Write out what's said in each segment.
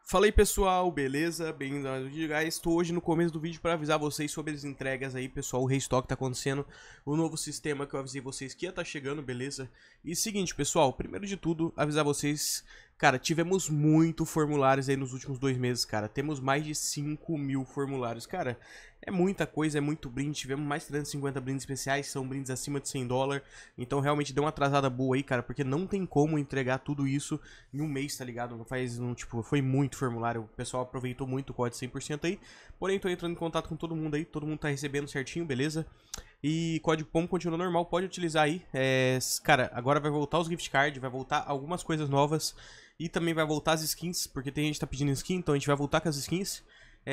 Fala aí pessoal, beleza? Bem-vindo ao vídeo, guys. Estou hoje no começo do vídeo para avisar vocês sobre as entregas aí, pessoal. O restock tá acontecendo, o novo sistema que eu avisei vocês que ia estar chegando, beleza? E seguinte, pessoal, primeiro de tudo, avisar vocês, cara, tivemos muito formulários aí nos últimos 2 meses, cara. Temos mais de 5.000 formulários, cara. É muita coisa, é muito brinde. Tivemos mais de 350 brindes especiais, são brindes acima de $100. Então realmente deu uma atrasada boa aí, cara, porque não tem como entregar tudo isso em um mês, tá ligado? Não faz, não, tipo, foi muito formulário, o pessoal aproveitou muito o código 100% aí, porém tô entrando em contato com todo mundo aí, todo mundo tá recebendo certinho, beleza? E código POM continua normal, pode utilizar aí, cara, agora vai voltar os gift cards, vai voltar algumas coisas novas, e também vai voltar as skins, porque tem gente que tá pedindo skin, então a gente vai voltar com as skins.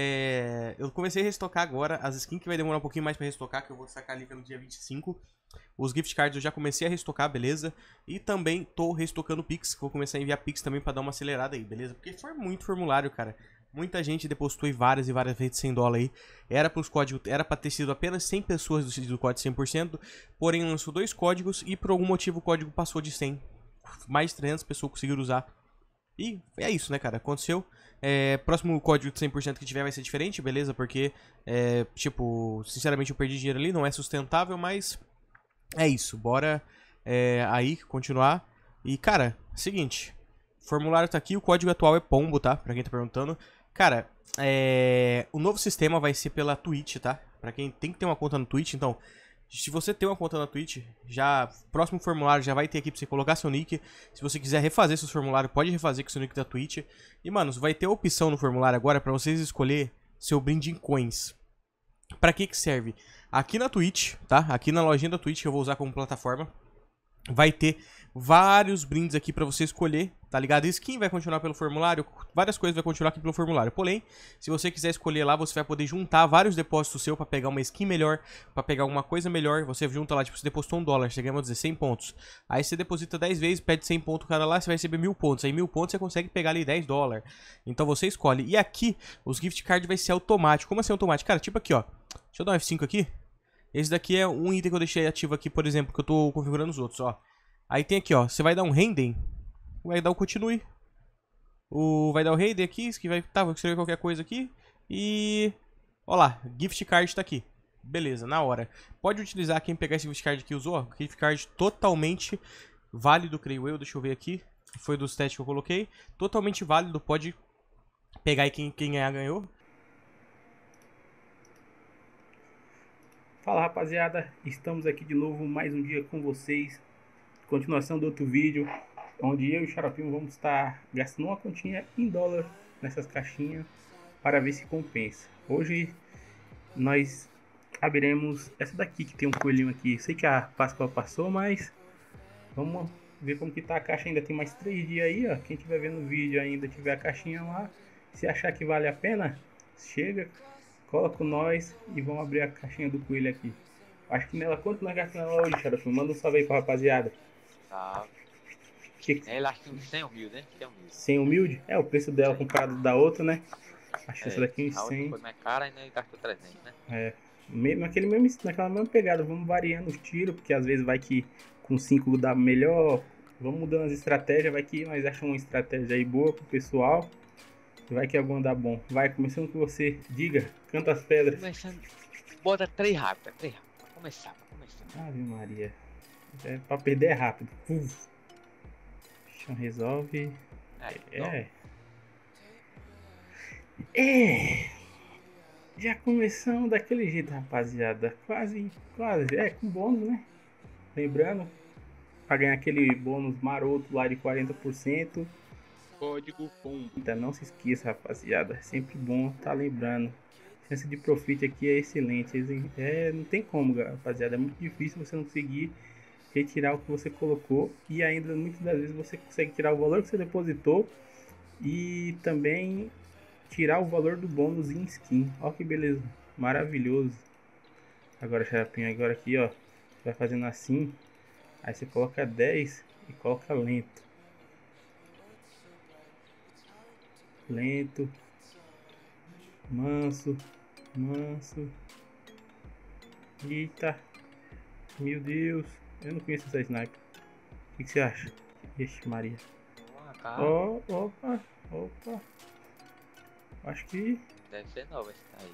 Eu comecei a restocar agora, as skins que vai demorar um pouquinho mais pra restocar, que eu vou sacar ali pelo dia 25. Os gift cards eu já comecei a restocar, beleza? E também tô restocando Pix, vou começar a enviar Pix também pra dar uma acelerada aí, beleza? Porque foi muito formulário, cara. Muita gente depositou aí várias e várias vezes $100 aí. Era pros códigos, era pra ter sido apenas 100 pessoas do código 100%, porém lançou 2 códigos e por algum motivo o código passou de 100. Mais de 300 pessoas conseguiram usar. E é isso, né, cara? Aconteceu. Próximo código de 100% que tiver vai ser diferente, beleza? Porque, tipo, sinceramente eu perdi dinheiro ali, não é sustentável, mas é isso, bora aí continuar. E, cara, seguinte, o formulário tá aqui, o código atual é Pombo, tá? Pra quem tá perguntando. Cara, o novo sistema vai ser pela Twitch, tá? Pra quem tem que ter uma conta no Twitch, então, se você tem uma conta na Twitch, já próximo formulário já vai ter aqui pra você colocar seu nick. Se você quiser refazer seus formulários, pode refazer com seu nick da Twitch. E, mano, vai ter a opção no formulário agora pra vocês escolher seu brinde em coins. Pra que serve? Aqui na Twitch, tá? Aqui na lojinha da Twitch que eu vou usar como plataforma, vai ter vários brindes aqui pra você escolher, tá ligado? Skin vai continuar pelo formulário, várias coisas vai continuar aqui pelo formulário. Porém, se você quiser escolher lá, você vai poder juntar vários depósitos seu pra pegar uma skin melhor, pra pegar alguma coisa melhor. Você junta lá, tipo, você depositou $1, você ganha, vamos dizer, 100 pontos. Aí você deposita 10 vezes, pede 100 pontos cada lá, você vai receber 1.000 pontos. Aí 1.000 pontos você consegue pegar ali $10. Então você escolhe. E aqui, os gift cards vai ser automático. Como assim automático? Cara, tipo aqui, ó. Deixa eu dar um F5 aqui. Esse daqui é um item que eu deixei ativo aqui, por exemplo, que eu tô configurando os outros, ó. Aí tem aqui, ó. Você vai dar um random, vai dar o continue. Vai dar o random aqui, que vai, tá, vou escrever qualquer coisa aqui. E ó lá, gift card tá aqui. Beleza, na hora. Pode utilizar quem pegar esse gift card aqui usou, ó. Gift card totalmente válido, creio eu. Deixa eu ver aqui. Foi dos testes que eu coloquei. Totalmente válido, pode pegar aí quem ganhar ganhou. Fala rapaziada, estamos aqui de novo mais um dia com vocês. Continuação do outro vídeo, onde eu e o Xaropinho vamos estar gastando uma continha em dólar nessas caixinhas para ver se compensa. Hoje nós abriremos essa daqui que tem um coelhinho aqui. Sei que a Páscoa passou, mas vamos ver como que tá a caixa. Ainda tem mais 3 dias aí, ó. Quem estiver vendo o vídeo ainda tiver a caixinha lá, se achar que vale a pena, chega, cola com nós e vamos abrir a caixinha do coelho aqui. Acho que nela, quanto nós gastamos nela hoje, Xarope? Manda um salve aí pra rapaziada. Tá. Que, Ele acha que uns 100 mil, né? 100 mil. sem humilde? É, o preço dela 100. comparado da outra, né? Acho que essa É, daqui uns a outra 100. foi mais cara e ainda gastou 300, né? É, naquela mesma pegada. Vamos variando os tiros, porque às vezes vai que com 5 dá melhor. Vamos mudando as estratégias, vai que nós achamos uma estratégia aí boa pro pessoal. Vai que alguma dá bom. Vai, começando com você. Diga, canta as pedras. Começando. Bota 3 rápido, 3 rápido. Pra começar, pra começar. Ave Maria. Pra perder é rápido. Chão resolve. Resolve. É. É. Já começamos daquele jeito, rapaziada. Quase, quase. É, com bônus, né? Lembrando, pra ganhar aquele bônus maroto lá de 40%. Código POM. Então não se esqueça, rapaziada. É sempre bom tá lembrando. A chance de profit aqui é excelente. Não tem como, rapaziada. É muito difícil você não conseguir retirar o que você colocou. E ainda, muitas das vezes, você consegue tirar o valor que você depositou. E também tirar o valor do bônus em skin. Olha que beleza. Maravilhoso. Agora, Xarapinho, agora aqui, ó. Vai fazendo assim. Aí você coloca 10 e coloca lento. Lento. Manso. Manso. Eita. Meu Deus. Eu não conheço essa sniper. O que você acha? Ixi, Maria. Calma. Ó, opa. Opa. Acho que... Deve ser nova essa aí.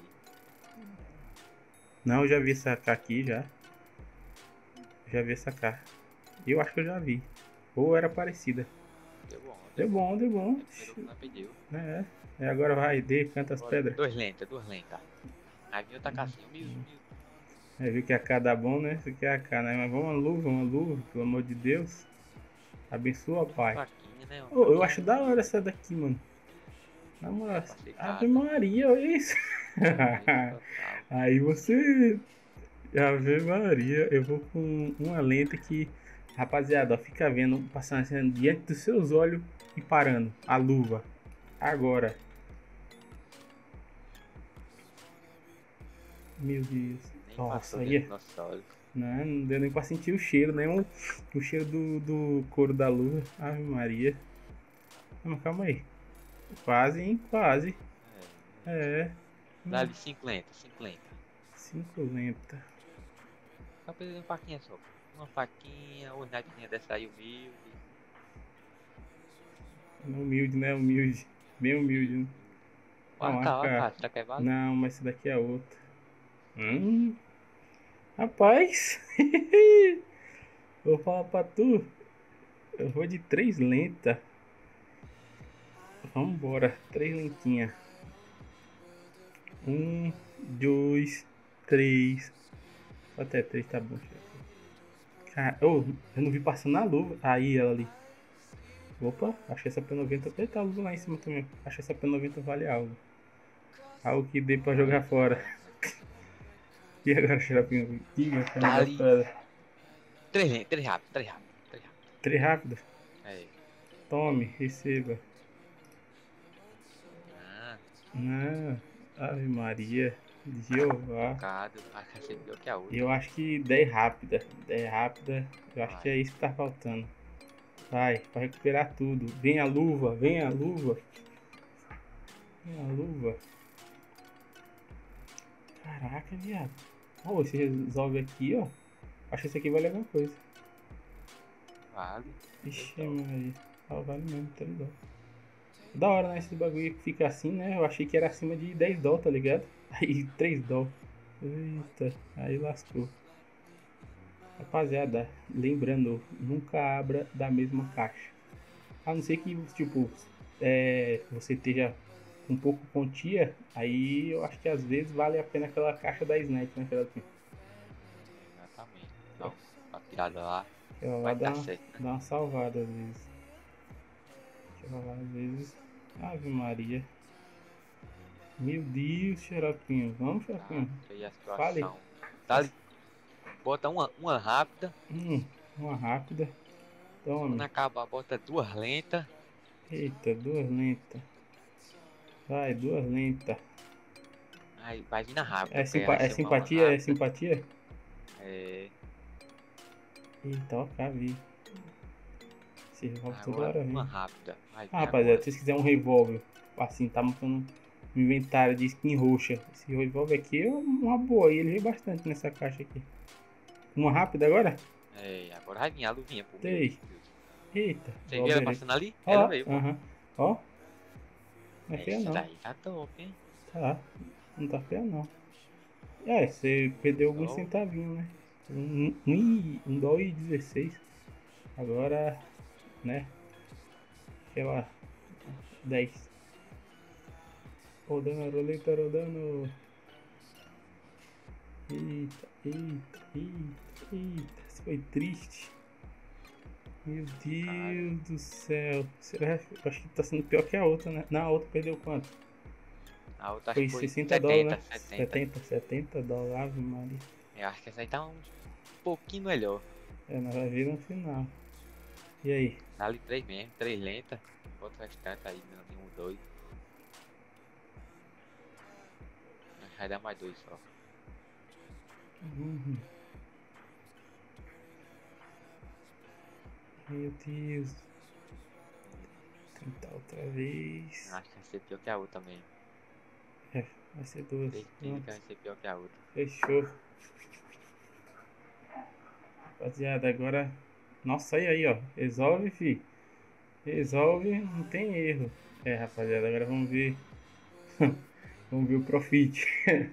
Não, eu já vi essa AK aqui, já. Já vi essa AK. Eu acho que eu já vi. Ou era parecida. Deu bom, Deu bom, deu bom. Pegou o que nós pediu. É. Agora vai, canta as Bora. pedras. Duas lentas. Aí vinha outra casinha, humilde. É, viu que a AK dá bom, né? Isso aqui é a AK, né? Mas vamos uma luva, pelo amor de Deus. Abençoa, pai. Faquinha, né? Oh, eu acho da hora essa daqui, mano. Na moral, Ave Maria, olha isso. Aí você... Ave Maria, eu vou com uma lenta que... Rapaziada, ó, fica vendo, passando assim diante dos seus olhos e parando. A luva. Agora. Meu Deus. Nossa, aí. Não deu nem pra sentir o cheiro, nem o cheiro do couro da luva. Ave Maria. Mas calma aí. Quase, hein? Quase. É. Dá ali 5 lentas. 5 lenta. Só precisa de uma faquinha só. Uma faquinha, ou nadinha dessa aí humilde. Humilde, né? Humilde. Bem humilde, né? Ó, será que é válido? Não, mas esse daqui é outro. Rapaz. Vou falar pra tu. Eu vou de 3 lenta. Vambora. 3 lentinhas. 1, 2, 3. Até 3 tá bom. Cara, eu não vi passando na luva. Aí ela ali. Opa, achei essa P90. Eita, a luva lá em cima também. Achei essa P90 vale algo. Algo que dê pra jogar fora. E agora, Xerapinho? Diga, tá ali. 3 rápido. 3 rápido? É. Tome, receba. Não, Ave Maria. Jeová. Eu acho que 10 rápida. 10 rápida. Eu acho que é isso que tá faltando. Vai, pra recuperar tudo. Vem a luva, vem a luva. Vem a luva. Caraca, viado. Ó, você resolve aqui, ó. Acho que esse aqui vale alguma coisa. Vale. Ixi, Maria. Ah, vale mesmo, tá ligado. Da hora, né? Esse bagulho que fica assim, né? Eu achei que era acima de 10 dólares, tá ligado? Aí 3 dólares. Eita, aí lascou. Rapaziada, lembrando, nunca abra da mesma caixa. A não ser que, tipo, você esteja um pouco quantia, aí eu acho que às vezes vale a pena aquela caixa da Snap, né, Xerapinho? Exatamente. Então, a tirada lá ela vai dar dar certo, né? uma salvada às vezes. Ela lá às vezes. Ave Maria. Meu Deus, Xerapinho. Vamos, Xerapinho. Fale. Tá, bota uma rápida. Uma rápida. Tome. Quando acabar, bota 2 lentas. Eita, 2 lentas. Vai, 2 lentas. Aí vai vir na rápida. É simpatia? É simpatia? É. Eita, ó, vi. Esse revólver toda hora vem. Uma rápida. Rapaziada, se vocês quiserem um revólver, assim, tá montando um inventário de skin roxa. Esse revólver aqui é uma boa, e ele veio bastante nessa caixa aqui. Uma rápida agora? É, agora vai vir a luvinha. Eita. Você viu ela passando ali? Ó, ela veio. Ó. Não é feia não. Essa daí tá top, hein? Tá. Não tá feia não. Você perdeu alguns centavinhos, né? $1,16. Agora, né? Sei lá. 10. Rodando a roleta, rodando. Eita. Isso foi triste. Meu Deus do céu. Será? Acho que tá sendo pior que a outra, né? Não, a outra perdeu quanto? A outra foi foi 60 dólares, né? 70 dólares, Ave Maria. Eu acho que essa aí tá um pouquinho melhor. Nós vamos ver no final. E aí? Dá ali 3 mesmo, 3 lentas. Bota o restante aí, tem 2. Vai dar mais 2 só. Meu Deus. Tentar outra vez. Acho que vai ser pior que a outra também. Vai ser 2. Vai ser pior que a outra. Fechou. Rapaziada, agora... Nossa, aí, ó. Resolve, fi. Resolve, não tem erro. Rapaziada, agora vamos ver Vamos ver o profit.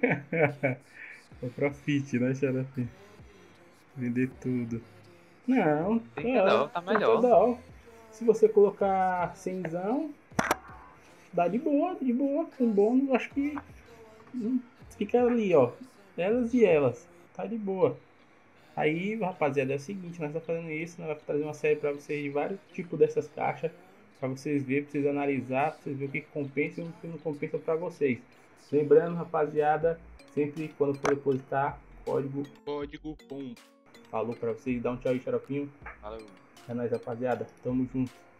O profit, né, Xarope? Vender tudo. Não, 30 dólares tá tá melhor. toda. Se você colocar 100, dá de boa, com bônus, acho que fica ali, ó. Elas e elas, tá de boa. Aí, rapaziada, é o seguinte, nós estamos fazendo isso, nós vamos trazer uma série para vocês de vários tipos dessas caixas, para vocês verem, para vocês analisar, para vocês verem o que compensa e o que não compensa para vocês. Lembrando, rapaziada, sempre quando for depositar, código POM. Falou para vocês, dá um tchau aí, Xaropinho. Valeu. É nóis, rapaziada, tamo junto.